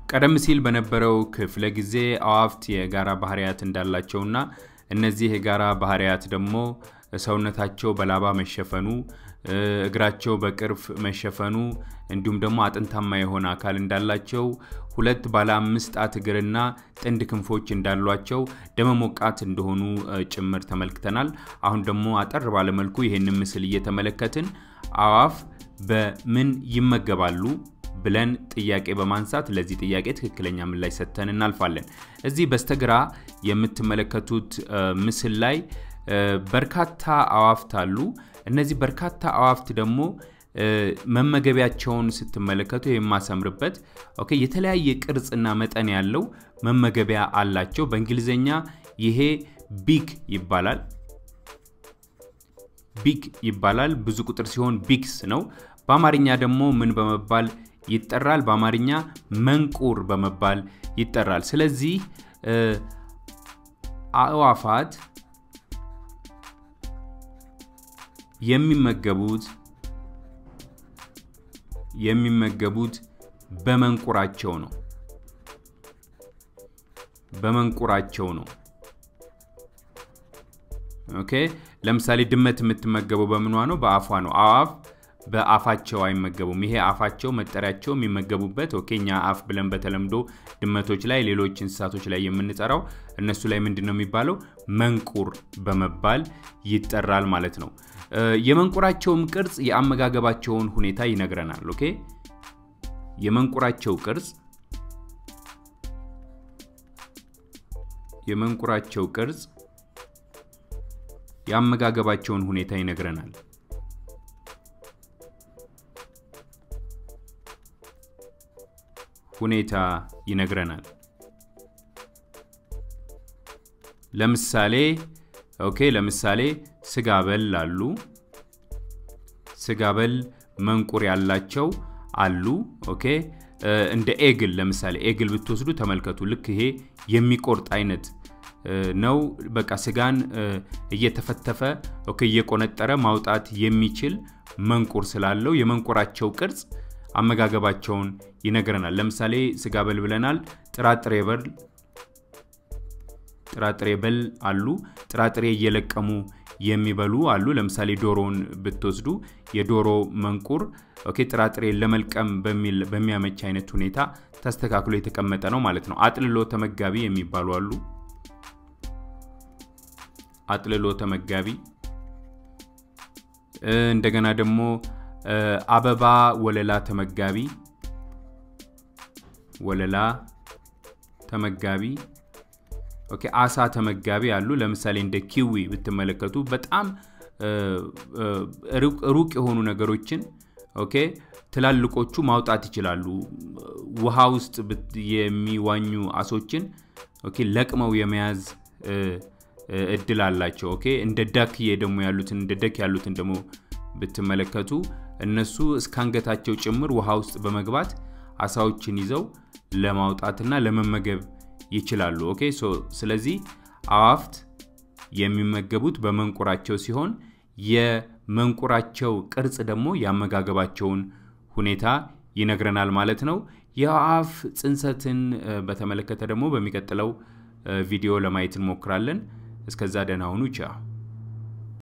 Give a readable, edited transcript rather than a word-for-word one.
ቀደም ሲል በነበረው ክፍለ ጊዜ አዋፍት የጋራ ባህሪያት እንዳላቸውና እነዚህ የጋራ ባህሪያት ደግሞ ሰውነታቸው በላባ መሸፈኑ እግራቸው በቅርፍ መሸፈኑ እንዲሁም ደግሞ አጥንታማ የሆነ አካል እንዳላቸው ሁለት ባለ 5 ጣት እግርና ጥንድ ክንፎች እንዳሏቸው ደመ ሞቃት እንደሆኑ ጭምር ተመልክተናል አሁን ደግሞ አጠር ባለ መልኩ ይሄንን ምስል እየተመለከትን አዋፍ በምን ይመገባሉ ብለን ጥያቄ በማንሳት ለዚህ ጥያቄ ትክክለኛ ምላሽ ሰጥተን እናልፋለን እዚህ በስተግራ የምትመለከቱት ምስል ላይ በርካታ አዋፍት አሉ እነዚህ በርካታ አዋፍት ደግሞ መመገቢያቸውን ስትመለከቱ የማሰምርበት ኦኬ የተለያየ ቅርጽና መጠን ያለው መመገቢያ አላቸው በእንግሊዘኛ ይሄ ቢግ ይባላል ብዙ ቁጥር ሲሆን ቢግስ ነው በአማርኛ ደግሞ ምን በመባል ይጠራል በአማርኛ መንቁር በመባል ይጠራል ስለዚህ አዋፋት የሚመገቡት በመንቁራቸው ነው ኦኬ ለምሳሌ ድመት የምትመገበው በምንዋ ነው በአፏ ነው አዋፍ በአፋቸው አይመገቡም ይሄ አፋቸው መጠሪያቸው የሚመገቡበት ኦኬኛ አፍ ብለን በተለምዶ ድመቶች ላይ ሌሎች እንስሳቶች ላይ የምንጠራው እነሱ ላይ ምንድነው የሚባለው መንቁር በመባል ይጠራል ማለት ነው የመንቁራቸውም ቅርጽ የአመጋገባቸውን ሁኔታ ይነግረናል ኦኬ የመንቁራቸው ቅርጽ የአመጋገባቸውን ሁኔታ ይነግረናል ለምሳሌ ስጋበል አሉ ስጋበል መንቁር ያላቸው አሉ ኦኬ እንደ ኤግል ለምሳሌ ኤግል ብትወስዱ ተመልከቱ ልክ ይሄ የሚቆርጥ አይነት ነው በቃ ስጋን እየተፈተፈ ኦኬ እየቆነጠረ ማውጣት የሚችል መንቁር ስላለው የመንቁራቸው ቅርጽ አመጋገባቸውን ይነግረናል ለምሳሌ ስጋበል ብለናል ጥራጥሬበል አሉ ጥራጥሬ እየለቀሙ የሚበሉ አሉ ለምሳሌ ዶሮን ብትወስዱ የዶሮ መንቁር ኦኬ ጥራጥሬ ለመልቀም በሚያመች አይነት ሁኔታ ተስተካክሎ የተቀመጠ ነው ማለት ነው አጥልሎ ተመጋቢ የሚባሉ አሉ አጥልሎ ተመጋቢ እንደገና ደግሞ አበባ ወለላ ተመጋቢ ኦኬ አሳ ተመጋቢ አሉ ለምሳሌ እንደ ኪዊ ብትመለከቱ በጣም ሩቅ የሆኑ ነገሮችን ኦኬ ትላልቆቹ ማውጣት ይችላሉ ውሃ ውስጥ የሚዋኙ አሶችን ኦኬ ለቅመው የመያዝ እድል አላቸው ኦኬ እንደ ዳክዬ ደግሞ ያሉትን ደግሞ ብትመለከቱ እነሱ እስካንገታቸው ጭምር ውሃ ውስጥ በመግባት አሳዎችን ይዘው ለማውጣትና ለመመገብ ይችላሉ ኦኬ ስለዚህ አዋፍት የሚመገቡት በመንቁራቸው ሲሆን የመንቁራቸው ቅርጽ ደግሞ ያመጋገባቸውን ሁኔታ ይነግረናል ማለት ነው የአዋፍ ጽንሰትን በተመለከተ ደግሞ በሚቀጥለው ቪዲዮ ለማየት እንሞክራለን እስከዛ ደህና ሁኑ ቻው